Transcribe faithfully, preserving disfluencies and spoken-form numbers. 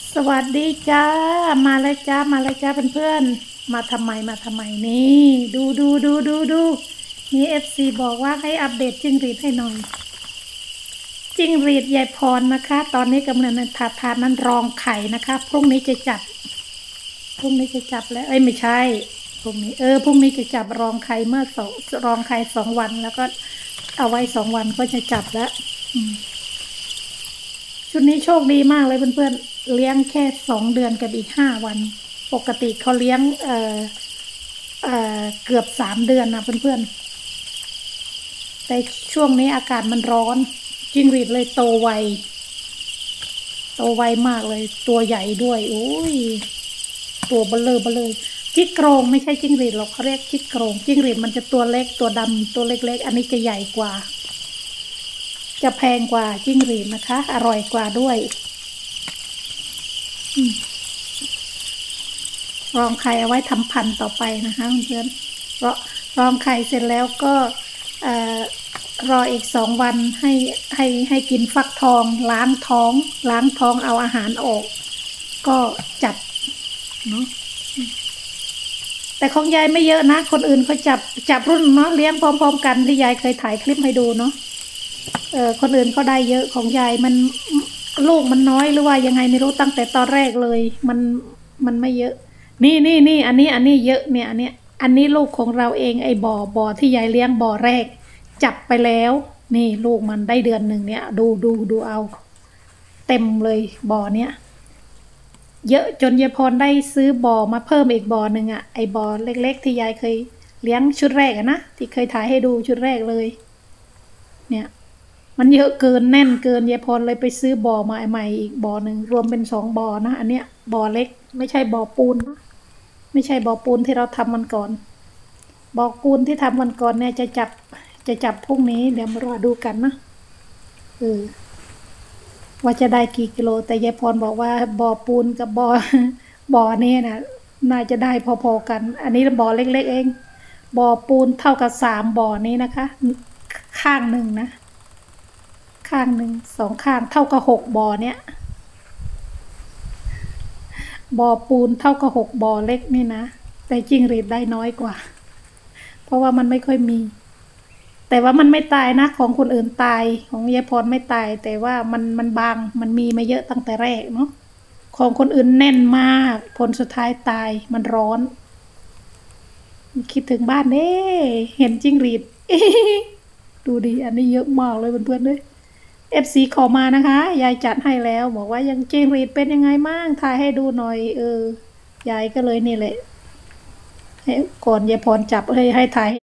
สวัสดีจ้ามาเลยจ้ามาเลยจ้าเพื่อนๆมาทำไมมาทำไมนี่ดูดูดูดูดูมีเอฟซีบอกว่าให้อัปเดตจิ้งหรีดให้หน่อยจิ้งหรีดยายพรนะคะ ตอนนี้กำลังถาดถาดนั้นรองไข่นะคะพรุ่งนี้จะจับพรุ่งนี้จะจับแล้วเอ้ยไม่ใช่พรุ่งนี้เออพรุ่งนี้จะจับรองไข่เมื่อสองรองไข่สองวันแล้วก็เอาไว้สองวันก็จะจับแล้วชุดนี้โชคดีมากเลยเพื่อนๆเลี้ยงแค่สองเดือนกับอีกห้าวันปกติเขาเลี้ยงเอ่อเอ่อเกือบสามเดือนนะเพื่อนๆแต่ช่วงนี้อากาศมันร้อนจิ้งหรีดเลยโตไวโตไวมากเลยตัวใหญ่ด้วยโอ้ยตัวเบลอเบลอจิกโกรงไม่ใช่จิ้งหรีดหรอกเขาเรียกจิกโกรงจิ้งหรีดมันจะตัวเล็กตัวดำตัวเล็กๆอันนี้จะใหญ่กว่าจะแพงกว่าจิ้งหรีดนะคะอร่อยกว่าด้วยรองไข่เอาไว้ทำพันธุ์ต่อไปนะคะเพื่อนเพราะรองไข่เสร็จแล้วก็รออีกสองวันให้ให้ให้กินฟักทองล้างท้องล้างท้องเอาอาหารออกก็จับเนาะแต่ของยายไม่เยอะนะคนอื่นเขาจับจับรุ่นเนาะเลี้ยงพร้อมๆกันที่ยายเคยถ่ายคลิปให้ดูเนาะเออคนอื่นเขาได้เยอะของยายมันลูกมันน้อยหรือว่ายังไงไม่รู้ตั้งแต่ตอนแรกเลยมันมันไม่เยอะนี่นี่นี่อันนี้อันนี้เยอะเนี่ยอันเนี้ยอันนี้ลูกของเราเองไอ้บ่อบ่อที่ยายเลี้ยงบ่อแรกจับไปแล้วนี่ลูกมันได้เดือนหนึ่งเนี่ยดูดูดูเอาเต็มเลยบ่อเนี้ยเยอะจนยายพรได้ซื้อบ่อมาเพิ่มอีกบ่อหนึ่งอ่ะไอ้บ่อเล็กๆที่ยายเคยเลี้ยงชุดแรกอะนะที่เคยถ่ายให้ดูชุดแรกเลยเนี่ยมันเยอะเกินแน่นเกินยายพรเลยไปซื้อบ่อมาใหม่อีกบ่อหนึ่งรวมเป็นสองบ่อนะอันเนี้ยบ่อเล็กไม่ใช่บ่อปูนนะไม่ใช่บ่อปูนที่เราทำมันก่อนบ่อปูนที่ทำมันก่อนเนี่ยจะจับจะจับพรุ่งนี้เดี๋ยวมารอดูกันนะเออว่าจะได้กี่กิโลแต่ยายพรบอกว่าบ่อปูนกับบ่อบ่อนี้นะน่าจะได้พอๆกันอันนี้บ่อเล็กๆเองบ่อปูนเท่ากับสามบ่อนี้นะคะข้างหนึ่งนะข้างหนึ่งสองข้างเท่ากับหกบ่อเนี้ยบ่อปูนเท่ากับหกบ่อเล็กนี่นะแต่จิ้งหรีดได้น้อยกว่าเพราะว่ามันไม่ค่อยมีแต่ว่ามันไม่ตายนะของคนอื่นตายของยายพรไม่ตายแต่ว่ามันมันบางมันมีมาเยอะตั้งแต่แรกเนาะของคนอื่นแน่นมากผลสุดท้ายตายมันร้อนคิดถึงบ้านเด้เห็นจิ้งหรีดดูดิอันนี้เยอะมากเลยเพื่อนๆด้วยเอฟซีขอมานะคะยายจัดให้แล้วบอกว่ายังจิ้งหรีดเป็นยังไงบ้างถ่ายให้ดูหน่อยเออยายก็เลยนี่แหละให้ก่อนยายพรจับให้ให้ถ่าย